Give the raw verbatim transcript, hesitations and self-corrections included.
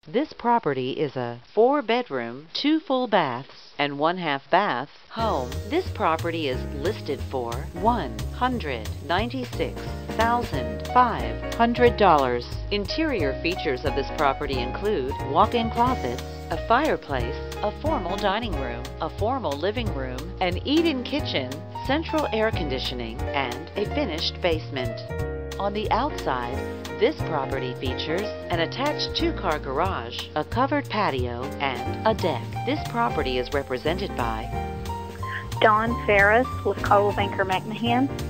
This property is a four-bedroom, two full baths, and one half bath home. This property is listed for one hundred ninety-six thousand five hundred dollars. Interior features of this property include walk-in closets, a fireplace, a formal dining room, a formal living room, an eat-in kitchen, central air conditioning, and a finished basement. On the outside, this property features an attached two-car garage, a covered patio, and a deck. This property is represented by Dawn Ferris with Coldwell Banker McMahon.